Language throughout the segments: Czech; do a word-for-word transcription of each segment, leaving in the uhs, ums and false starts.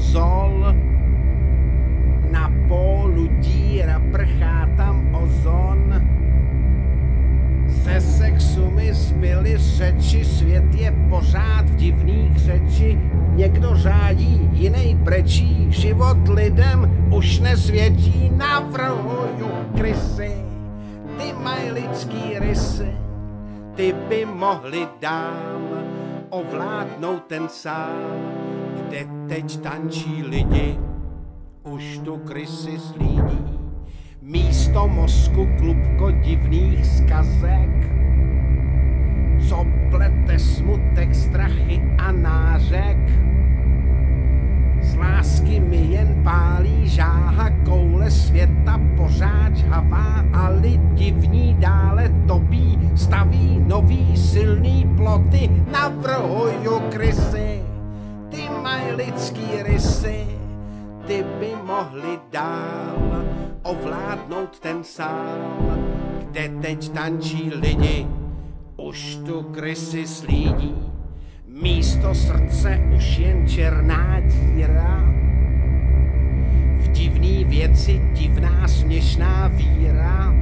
mozol. Na pólu díra, prchá tam ozon. Ze sexu mi zbyly řeči, svět je pořád v divných řeči. Někdo řádí, jinej brečí, život lidem už nesvědčí. Navrhuju krysy, ty mají lidský rysy, ty by mohli dál ovládnout ten sál, kde teď tančí lidi, už tu krysy slídí. Místo mozku klubko divných zkazek, co plete smutek, strachy a nářek. Z lásky mi jen pálí žáha, koule světa pořád žhavá a lidi v ní dále topí, staví nový silný ploty. Navrhuju krysy, ty mají lidský rysy, ty by mohli dál ovládnout ten sál, kde teď tančí lidi, už tu krysy slídí. Místo srdce už jen černá díra, v divný věci divná směšná víra.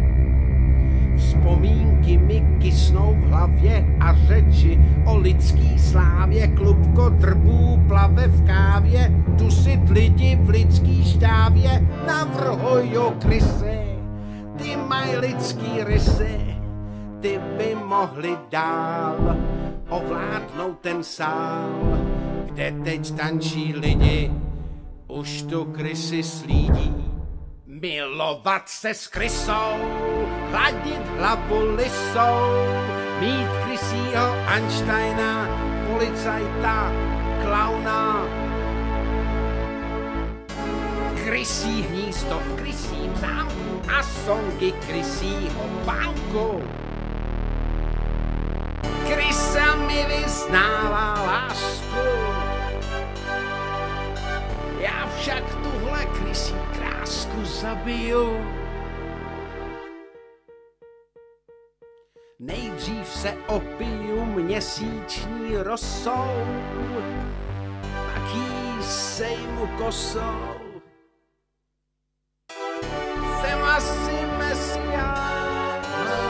Vzpomínky mi kysnou v hlavě a řeči o lidský slávě. Klubko drbů plave v kávě, dusit lidi v lidský štávě. Navrhuju krysy, ty mají lidský rysy, ty by mohli dál ovládnout ten sál, kde teď tančí lidi, už tu krysy slídí. Milovat se s krysou, hladit hlavu lisou, mít krysího Einsteina, policajta, klauna. Krysí hnízdo v krysím zámku a songy krysího banku. Krysa mi vyznává lásku, já však tuhle krysí krásku zabiju. Nejdřív se opiju měsíční rosou, pak jí sejmu kosou. Jsem asi mesiáš,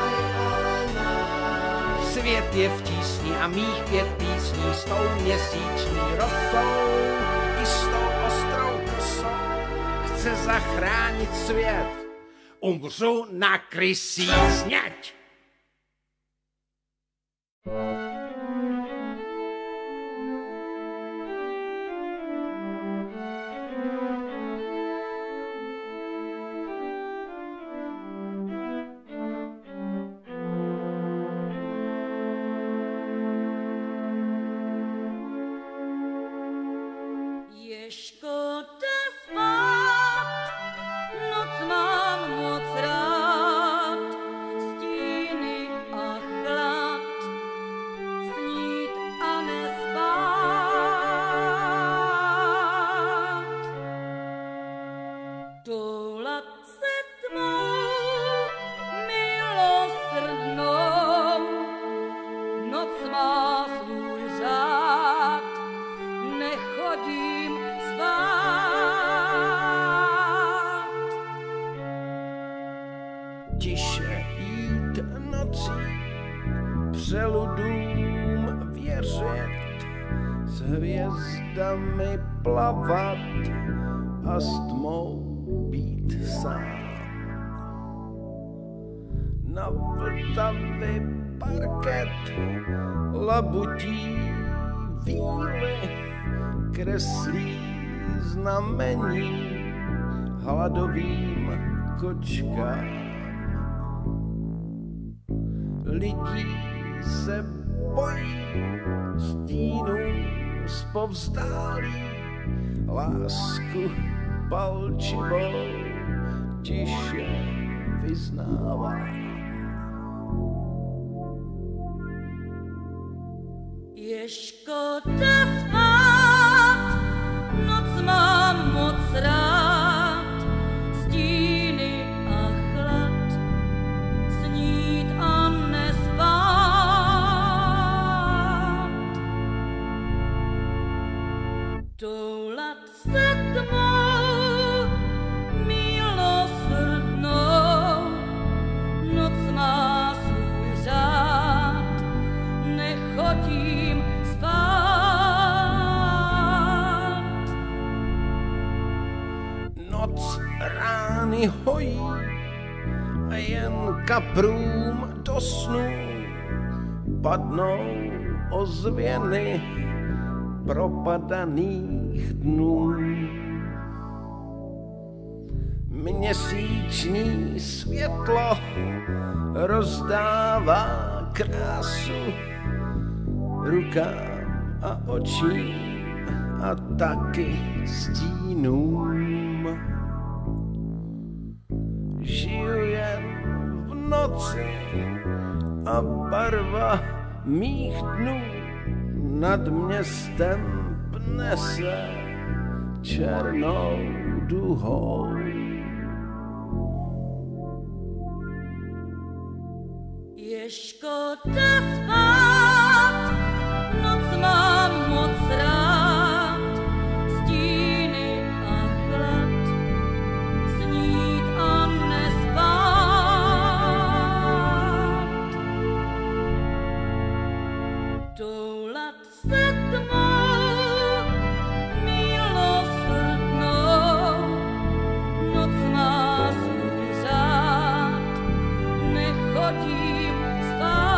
svět je v tísni a mých pět písní s tou měsíční rosou i s tou ostrou kosou. Chce zachránit svět, umřu na krysí sněď. Je škoda spát, noc mám moc rád, stíny a chlad, snít a nespát. Toulat se tmou milosrdnou, noc má svůj řád, nechodím spát. Tiše jít nocí, přeludům věřit, s hvězdami plavat a s tmou být sám. Na Vltavy parket labutí víly kreslí znamení hladovým kočkám. Lidí se bojí stínů zpovzdálí, lásku palčivou tiše vyznává. Je škoda spát, noc mám moc rád, stíny a chlad, snít a nespát. Toulat rány hojí a jen kaprům do snu padnou ozvěny propadaných dnů. Měsíční světlo rozdává krásu rukám a očím a taky stínům. Žiju jen v noci a barva mých dnů nad městem pne se černou duhou. Je škoda spát, noc mám moc rád, stíny a chlad, snít a nespát. Toulat se tmou, milosrdnou, noc má svůj řád, nechodím spát.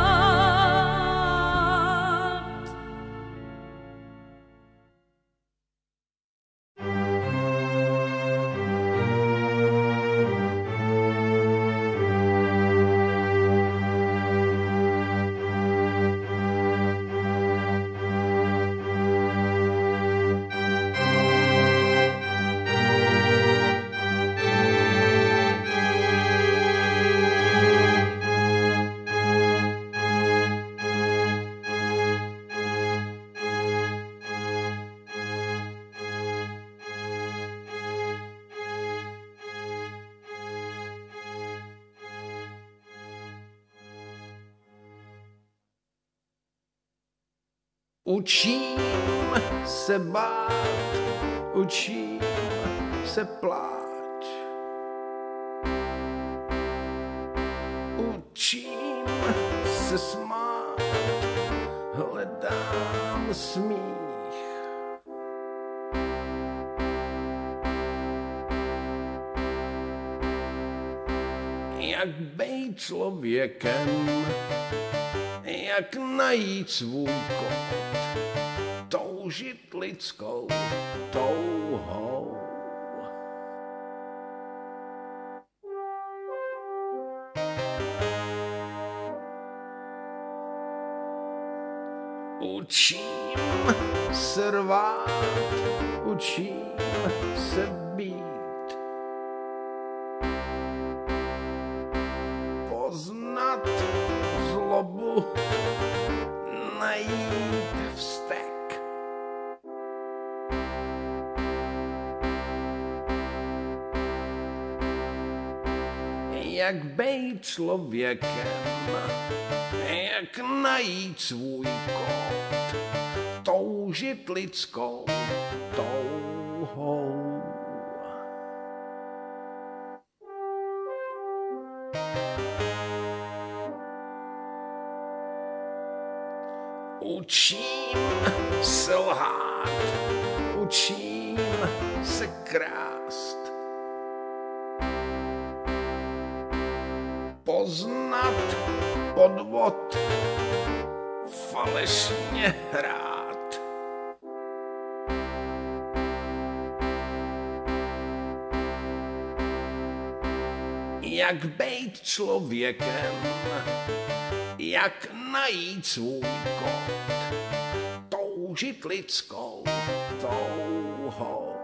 Učím se bát, učím se pláč. Učím se smát, hledám smích. Jak bejt člověkem, jak najít svůj kód, toužit lidskou touhou. Učím se rvát, učím se být, poznat zlobu, najít vztek. Jak bejt člověkem, jak najít svůj kód, toužit lidskou touhou. Učím se lhát, učím se krást, poznat podvod, falešně hrát. Jak bejt člověkem, jak najít svůj kód, toužit lidskou touhou.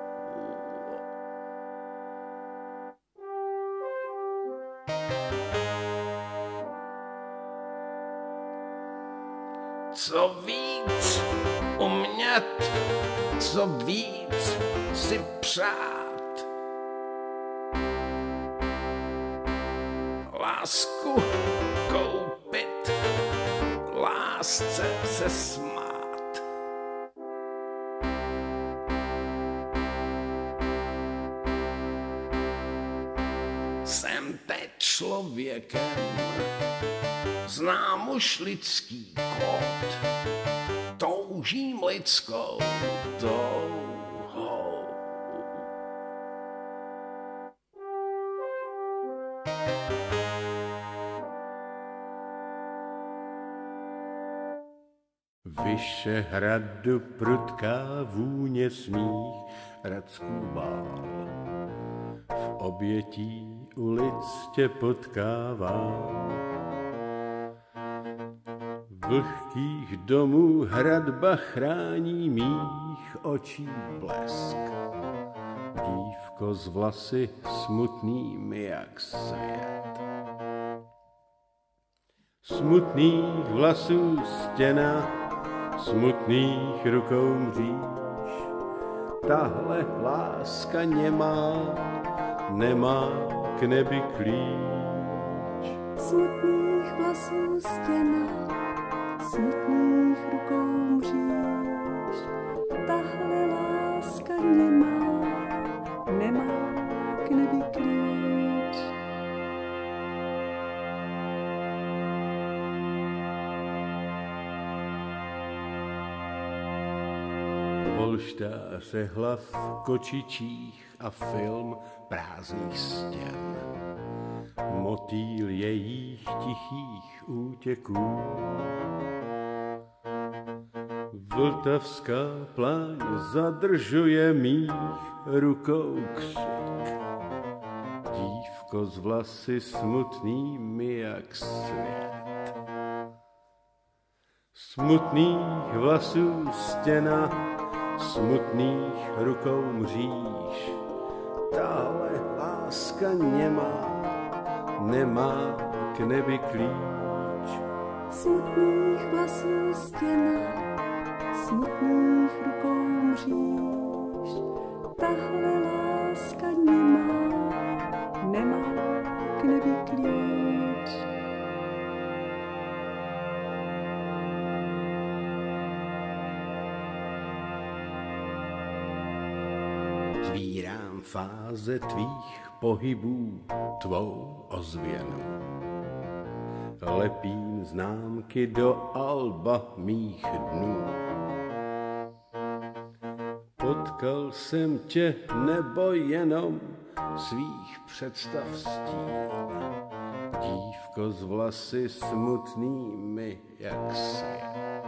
Co víc umět, co víc si přát. Lásku koupit, lásce se smát. Jsem teď člověkem, znám už lidský kód, toužím lidskou touhou. Vyšehradu prudká vůně smích Racků bál. V obětí ulic tě potkávám. Vlhkých domů hradba chrání mých očí blesk. Dívko z vlasy smutnými jak svět. Smutných vlasů stěna, smutných rukou mříž. Tahle láska nemá, nemá k nebi klíč. Smutných vlasů stěna, smutných rukou mříž. Tahle láska nemá, nemá k nebi klíč. Polštáře hlav kočičích a film prázdných stěn. Motýl jejich tichých útěků. Vltavská pláň zadržuje mých rukou křik. Dívko z vlasy smutnými jak svět. Smutných vlasů stěna, smutných rukou mříž. Tahle láska nemá, nemá k nebi klíč. Smutných vlasů stěna, smutných rukou mříž. Tahle láska nemá, nemá k nebi klíč. Zvírám fáze tvých pohybů tvou ozvěnu. Lepím známky do alba mých dnů. Potkal jsem tě nebo jenom svých představ stín. Dívko z vlasy smutnými jak svět.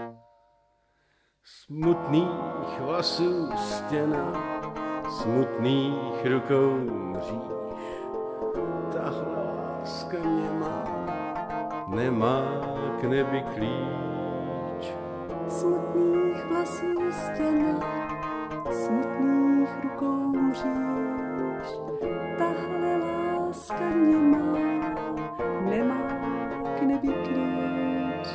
Smutných vlasů stěna, smutných rukou mříž. Tahle láska nemá, nemá k nebi klíč. Smutných vlasů stěna, smutných rukou mříž. Tahle láska nemá, nemá k nebi klíč.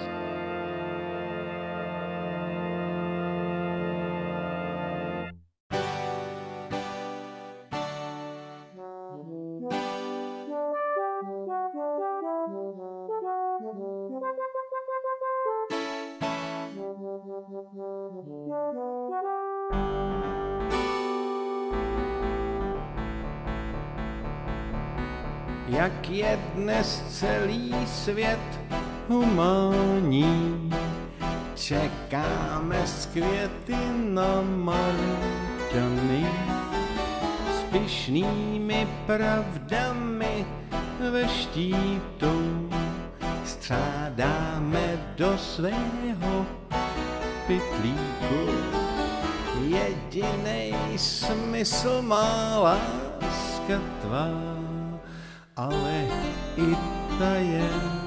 Jak je dnes celý svět humánní, čekáme z květy na Marťany. S pyšnými pravdami ve štítu střádáme do svého pytlíku. Jedinej smysl má láska tvá, ale i ta je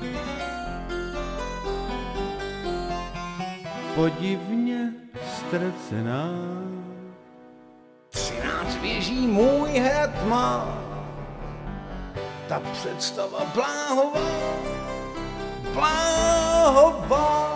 podivně ztracená. Třináct věží můj hrad má, ta představa bláhová, bláhová.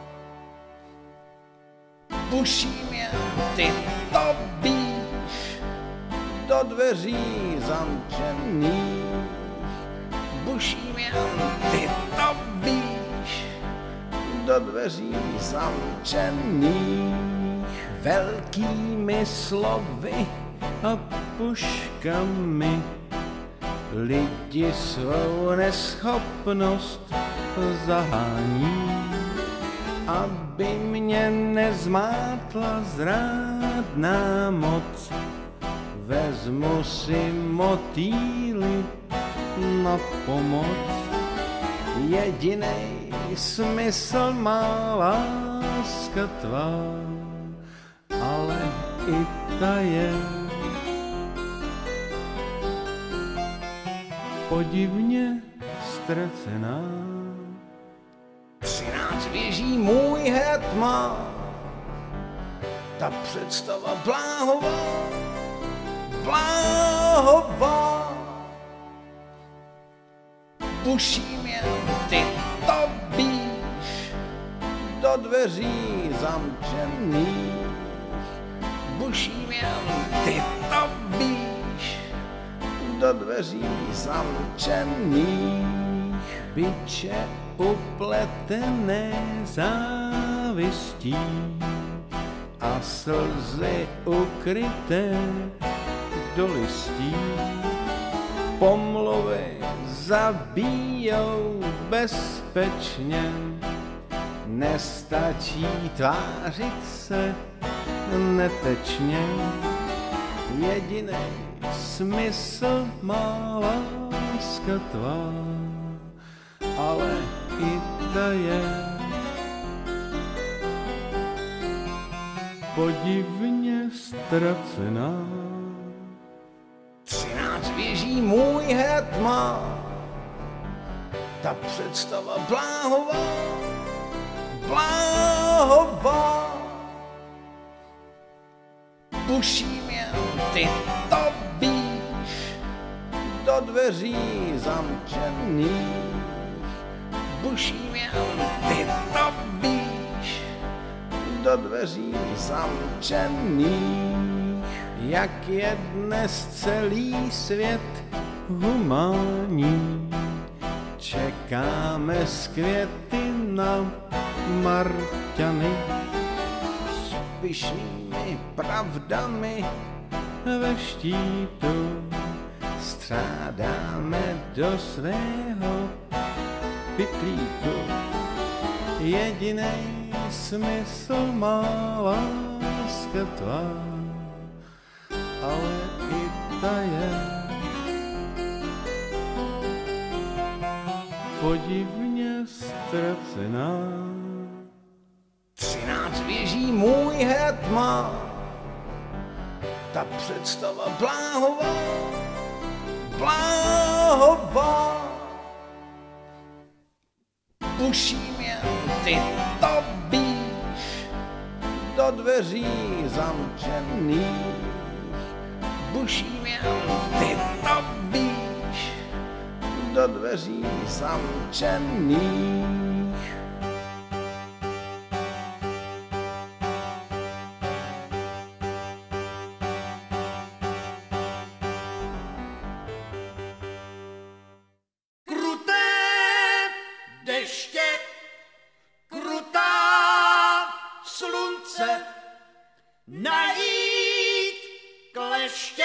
Buší mě, ty to víš, do dveří zamčených. Buší mě, ty to víš, do dveří zamčených. Velkými slovy a puškami lidi svou neschopnost zahání. Aby mě nezmátla zrádná moc, vezmu si motýly na pomoc. Jedinej smysl má láska tvá, ale i ta je podivně ztracená. Třináct věží můj hetman, ta představa bláhová, bláhová. Buším jen ty to víš, do dveří zamčených. Buším jen ty to víš, do dveří zamčených. Biče upletené závistí a slzy ukryté do listí. Pomluvy zabíjou bezpečně, nestačí tvářit se netečně. Jediný smysl má láska tvá, ale i ta je podivně ztracená. Třináct věží můj hetman, ta představa bláhová, bláhová. Buším jen ty to víš, do dveří zamčených. Buším jen ty to víš, do dveří zamčených. Jak je dnes celý svět humánní, čekáme z květy na Marťany. S pyšnými pravdami ve štítu střádáme do svého pytlíku. Jediný smysl má láska tvá, ale i ta je podivně ztracená. Třináct věží můj hetman, ta představa bláhová, bláhová. Buším jen ty to víš, do dveří zamčených. Buším jen ty to víš, do dveří zamčených. Kruté deště, krutá slunce, najít kleště,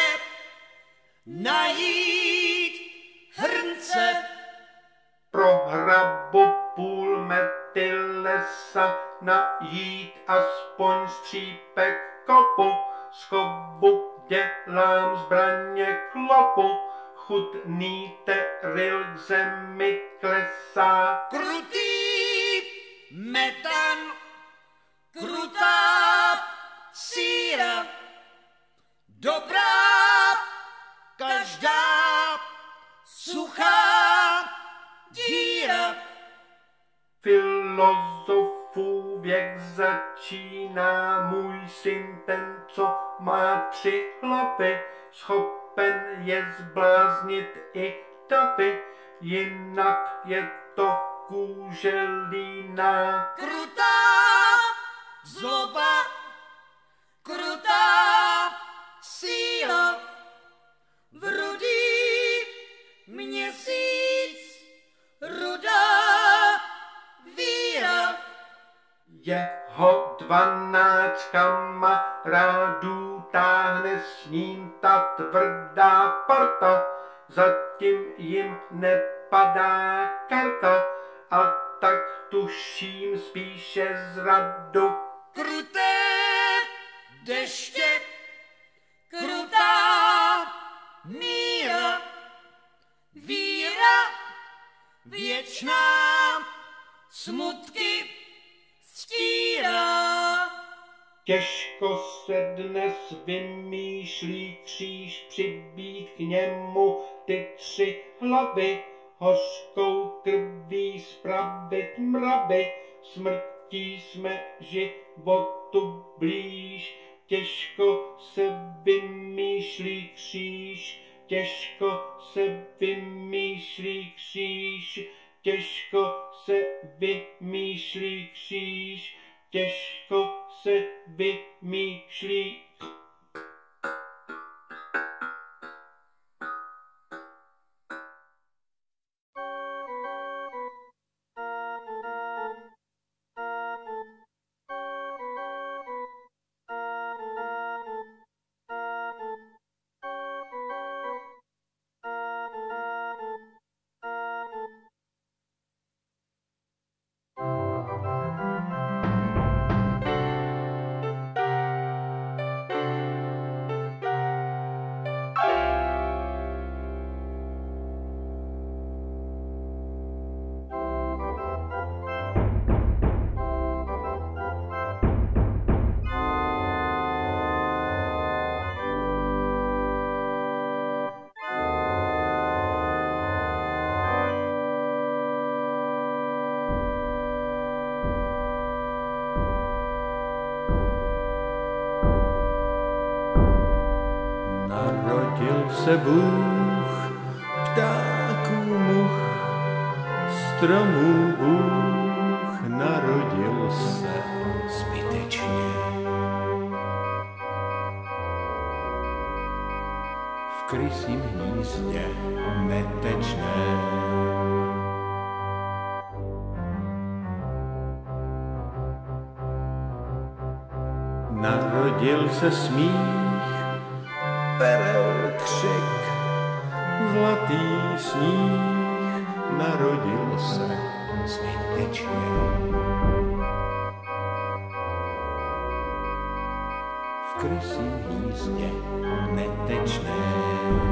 najít hrnce. Pro hrabu půl mety lesa najít aspoň střípek kopu. Z chobu dělám zbraně klopu, chutný teryl k zemi klesá. Krutý metan, krutá síra, dobrá každá suchá díra. Filozofů věk začíná, můj syn ten, co má tři hlavy, schopen je zbláznit i davy, jinak je to kůže líná. Krutá zloba, krutá síla, v rudý měsíc, rudá víra. Jeho dvanáct kamarádů táhne s ním ta tvrdá parta, zatím jim nepadá karta, a tak tuším spíše zradu. Kruté deště, krutá míra, víra věčná, smutky stírá. Těžko se dnes vymýšlí kříž, přibít k němu ty tři hlavy, hořkou krví spravit mravy, smrtí jsme životu blíž. Těžko se vymýšlí kříž, těžko se vymýšlí kříž, těžko se vymýšlí kříž, těžko se vymýšlí. Narodil se Bůh, ptáků much, stromů Bůh, narodil se zbytečně. V krysím hnízdě netečném. Narodil se smích, perel křik, zlatý sníh, narodil se zbytečně. V krysím hnízdě netečném.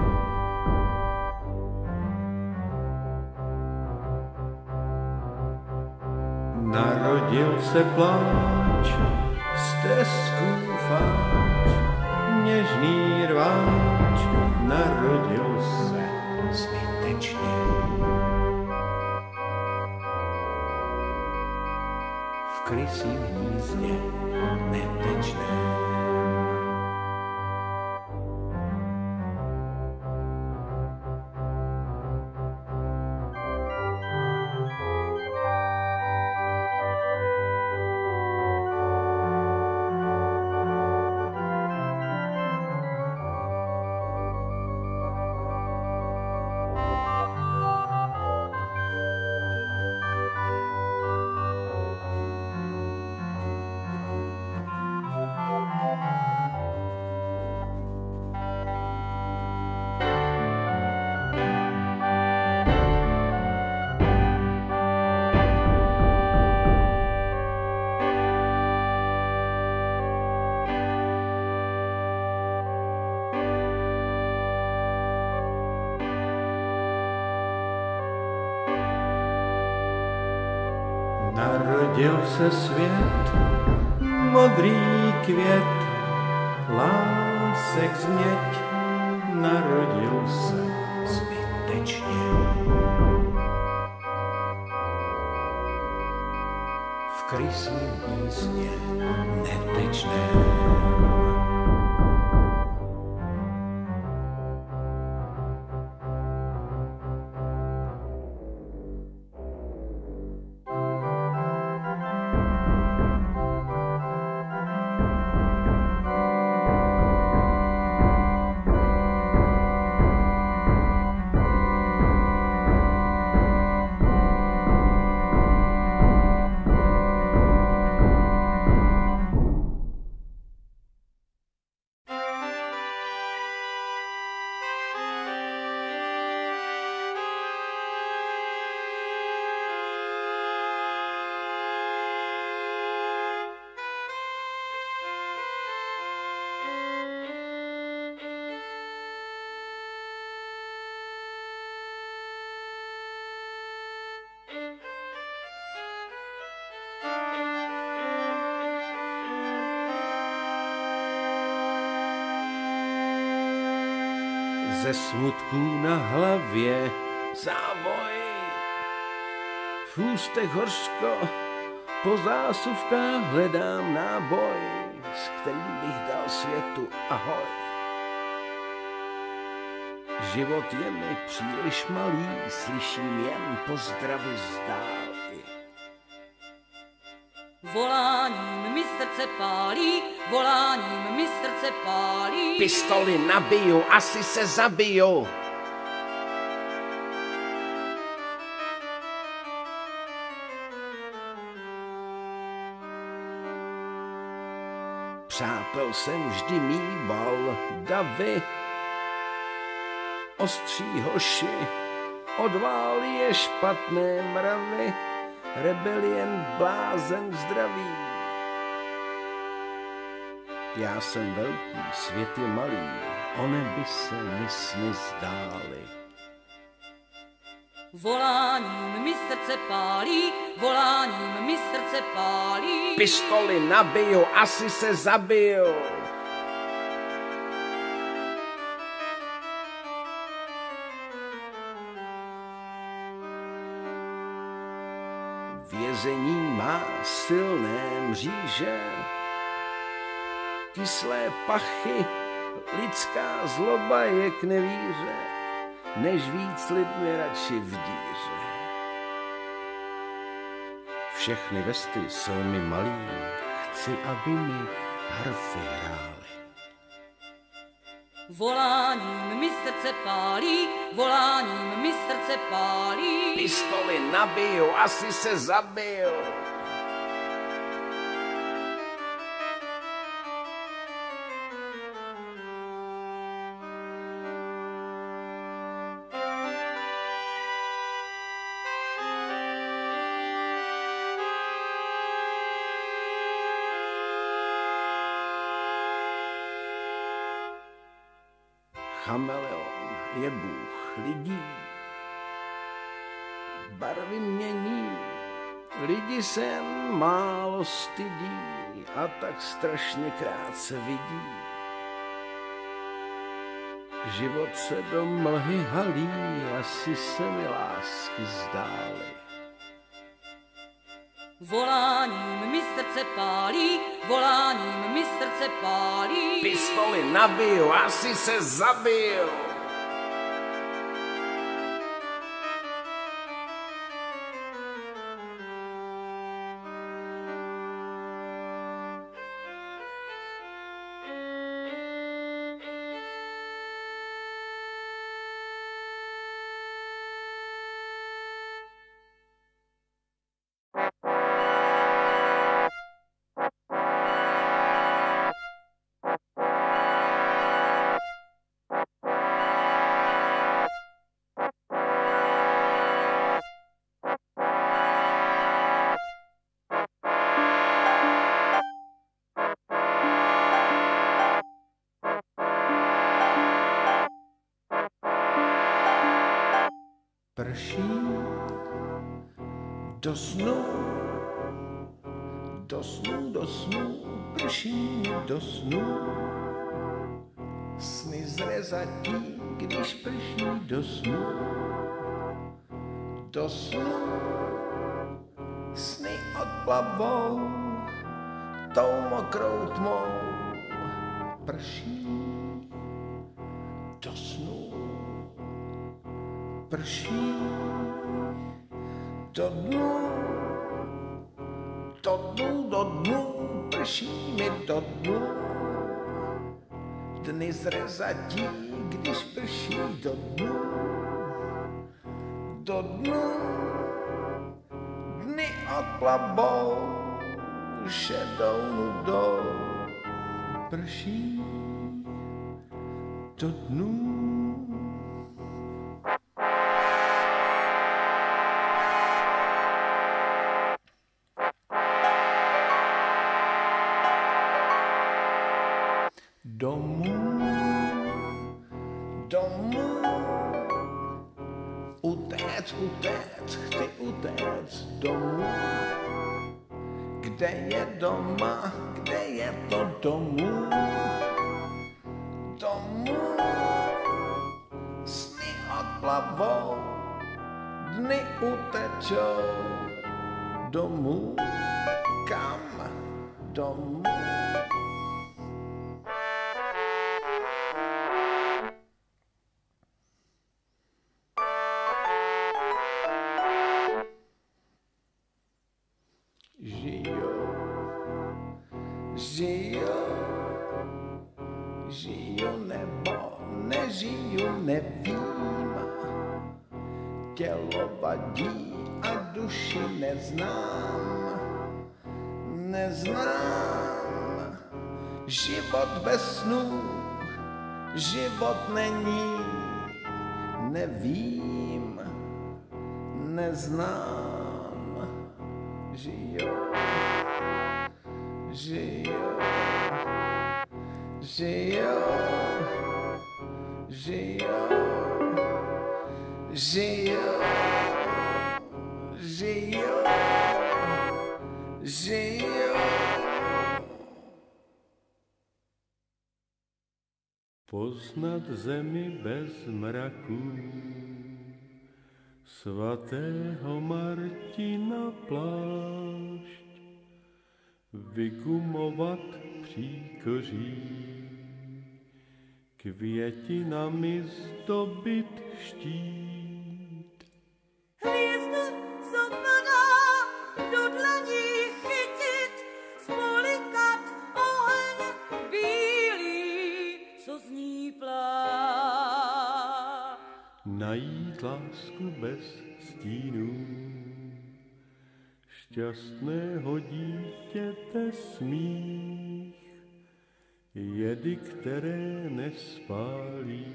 Narodil se pláč, stezků fáč, něžný rváč, narodil se zbytečně. V krysím hnízdě netečném. Narodil se svět, modrý květ, lásek změť, narodil se zbytečně. V krysím hnízdě netečném. ze smutků na hlavě závoj. V ústech hořko, po zásuvkách hledám náboj, s kterým bych dal světu ahoj. Život je mi příliš malý, slyším jen pozdravy z dály. Voláním mi srdce pálí, voláním mi srdce pálí. Pistoli nabiju, asi se zabiju. Přátel jsem vždy mýval davy, ostří hoši, odválí je špatné mravy, rebelien blázen zdravý. Já jsem velký, svět je malý, one by se mi sny zdály. Voláním mi srdce pálí, voláním mi srdce pálí. Pistoli nabiju, asi se zabiju. Vězení má silné mříže, kyslé pachy, lidská zloba je k nevíře, než víc lidmi radši v díře. Všechny vesty jsou mi malý, chci, aby mi harfy hrály. Voláním mi srdce pálí, voláním mi srdce pálí. Pistoli nabiju, asi se zabiju. Chameleon je bůh lidí, barvy mění, lidi se jen málo stydí a tak strašně krátce vidí. Život se do mlhy halí, asi se mi lásky zdály. Voláním mi srdce pálí, voláním mi srdce pálí. Pistoli nabiju, asi se zabiju. Prší do snu, do snu, do snu, prší do snu. Sny zrezatí, když prší do snu, do snu. Sny odplavou tou mokrou tmou, prší do snu. Prší do dnu, do dnu, do dnu, prší mi do dnu. Dny zrezatí, když prší do dnu, do dnu. Dny odplavou šedou nudou, prší do dnu. Domů, domů, utéct, utéct, chci utéct domů. Kde je doma, kde je to domů? Domů, zaplavou, dny utečou domů, kam domů. Žijou, žijou, žiju nebo nežiju, nevím. Tělo vadí a duši neznám, neznám. Život bez snů, život není, nevím, neznám. Žijou, žijou, žijou, žijou, žijou, žijou, žijou. Poznat zemi bez mraků, svatého Martina plášť, vygumovat příkoří, květinami zdobit štít. Hvězdu, co padá, do dlaní chytit, spolikat oheň bílý, co z ní plá. Najít lásku bez stínů, šťastného dítěte smích, jedy, které nespálí,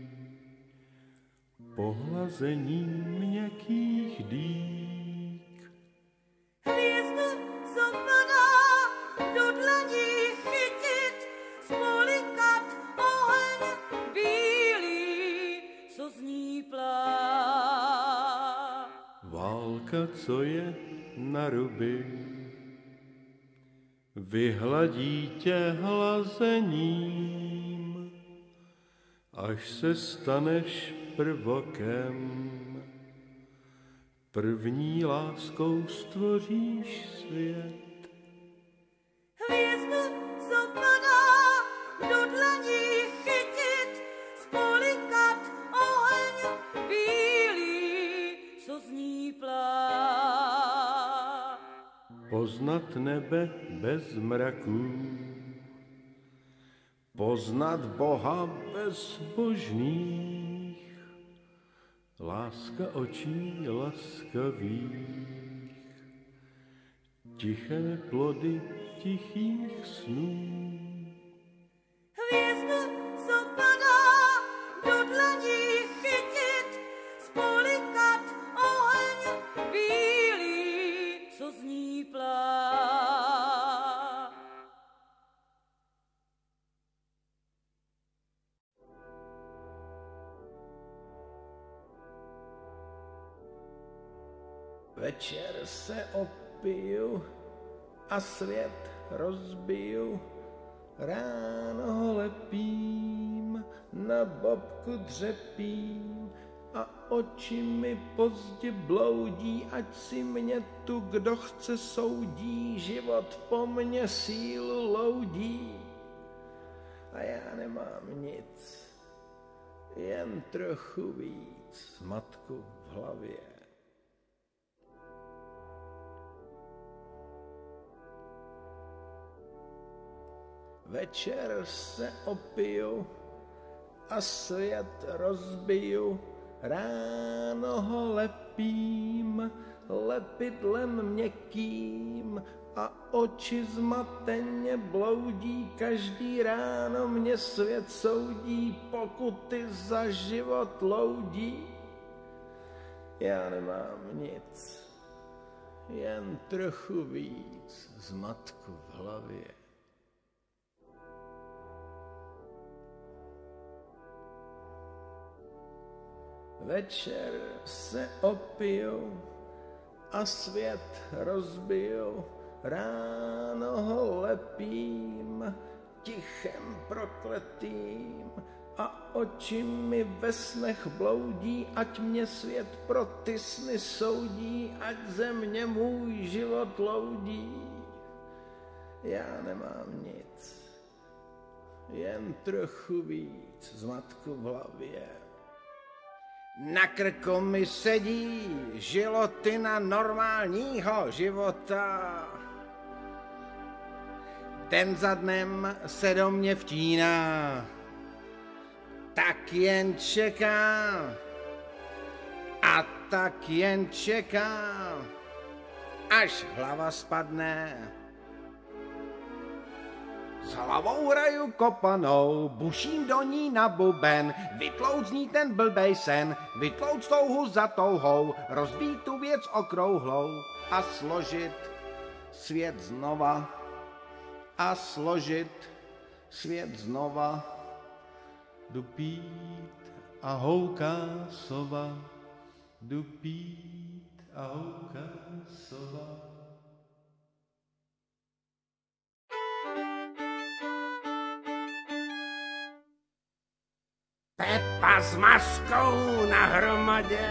pohlazením měkkých dýk. Hvězdu, co padá, do dlaní chytit, spolikat oheň bílý, co z ní plá. Válka, co je na ruby, vyhladí tě hlazením, až se staneš prvokem. První láskou stvoříš svět. Hvězdu, co padá, do dlaní chytit, spolikat oheň bílý, co z ní plá. Poznat nebe bez mraků, Poznat Boha bez božných, láska očí laskavých, tiché plody tichých snů. Hvězdu, co padá, do dlaní chytit, spolikat oheň bílý, co z ní plá. Večer se opiju a svět rozbiju, ráno ho lepím, na bobku dřepím a oči mi pozdě bloudí, ať si mě tu kdo chce soudí, život po mně sílu loudí a já nemám nic, jen trochu víc zmatku v hlavě. Večer se opiju a svět rozbiju, ráno ho lepím, lepidlem měkkým a oči zmateně bloudí, každý ráno mě svět soudí, pokuty za život loudí. Já nemám nic, jen trochu víc zmatku v hlavě. Večer se opiju a svět rozbiju, ráno ho lepím, tichem prokletým a oči mi ve snech bloudí, ať mě svět pro ty sny soudí, ať ze mě můj život loudí. Já nemám nic, jen trochu víc zmatku v hlavě. Na krku mi sedí žilotina normálního života. Den za dnem se do mě vtíná, tak jen čeká a tak jen čeká, až hlava spadne. S hlavou hraju kopanou, buším do ní na buben, vytlouc z ní ten blbej sen, vytlouc touhu za touhou, rozbít tu věc okrouhlou a složit svět znova. A složit svět znova. Jdu pít a houká sova, jdu pít a houká sova. Pepa s maskou na hromadě,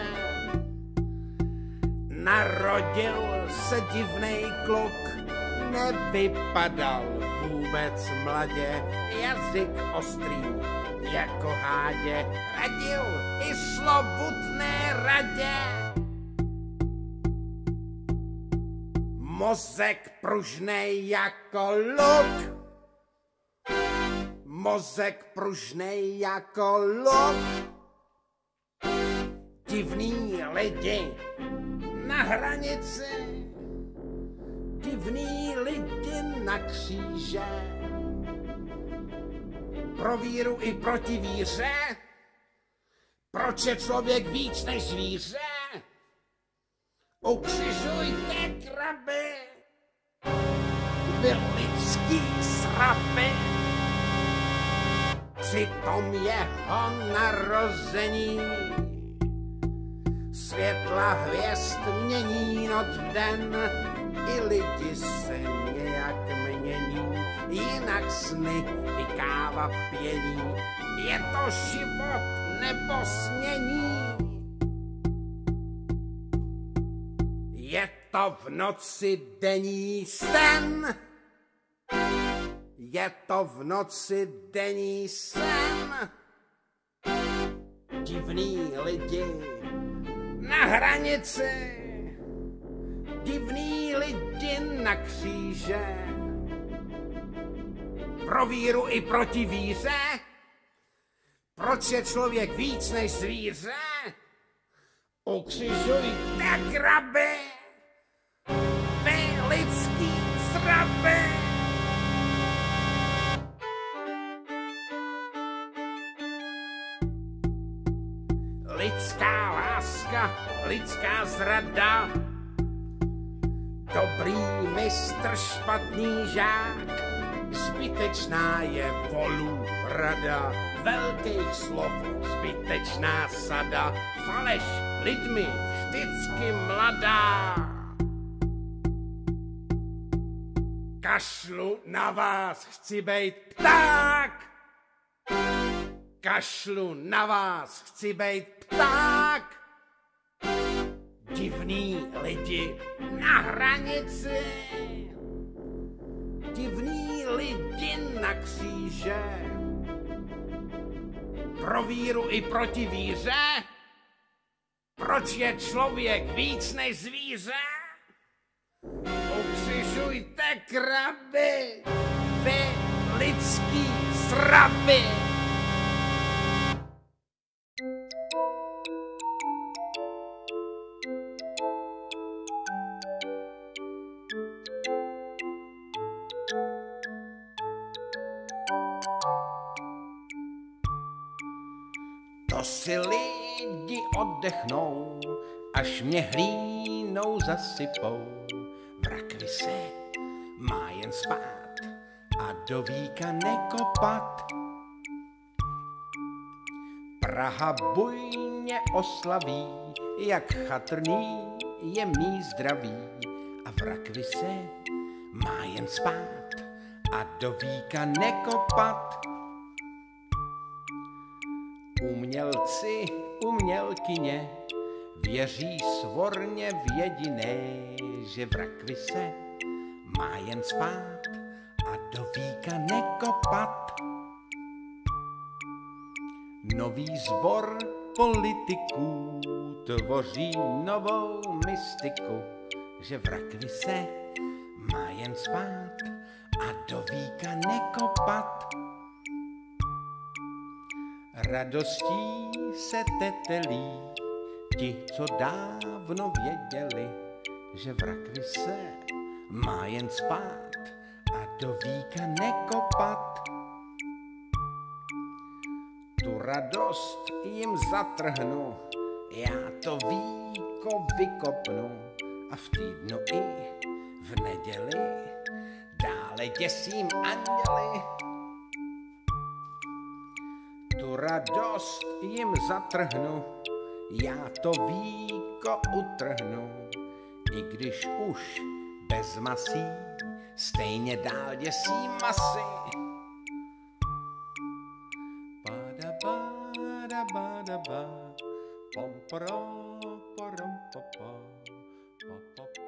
narodil se divnej kluk, nevypadal vůbec mladě, jazyk ostrý jako hádě, radil i slovutné radě. Mozek pružnej jako luk, mozek pružnej jako luk, divný lidi na hranici, divný lidi na kříže, pro víru i proti víře, proč je člověk víc než zvíře? Ukřižujte kraby, vy lidský srapy, přitom jeho narození světla hvězd mění noc v den, i lidi se nějak mění, jinak sny i káva pění, je to život nebo snění. Je to v noci denní sen, je to v noci denní sen, divný lidi na hranici, divný lidi na kříže, pro víru i proti víře, proč je člověk víc než zvíře? Ukřižujte kraby, vy lidský sraby. Lidská láska, lidská zrada, dobrý mistr, špatný žák, zbytečná je volu rada, velkých slov zbytečná sada, faleš lidmi vždycky mladá. Kašlu na vás, chci bejt pták, kašlu na vás, chci bejt pták, divný lidi na hranici, divný lidi na kříže, pro víru i proti víře, proč je člověk víc než zvíře? Ukřižujte kraby, vy lidský sraby. To si lidi oddechnou, až mě hlínou zasypou. V rakvi se má jen spát a do víka nekopat. Praha bujně oslaví, jak chatrný je mý zdraví. A v rakvi se má jen spát a do víka nekopat. Umělci, umělkyně věří svorně v jediné, že v rakvi se má jen spát a do víka nekopat. Nový sbor politiků tvoří novou mystiku, že v rakvi se má jen spát a do víka nekopat. Radostí se tetelí ti, co dávno věděli, že v rakvi se má jen spát a do víka nekopat. Tu radost jim zatrhnu, já to víko vykopnu a v týdnu i v neděli dále děsím anděli. Tu radost jim zatrhnu, já to víko utrhnu, i když už bez masí stejně dál děsím masy. Bada bada bada ba, pom poro porom popo, pop pop.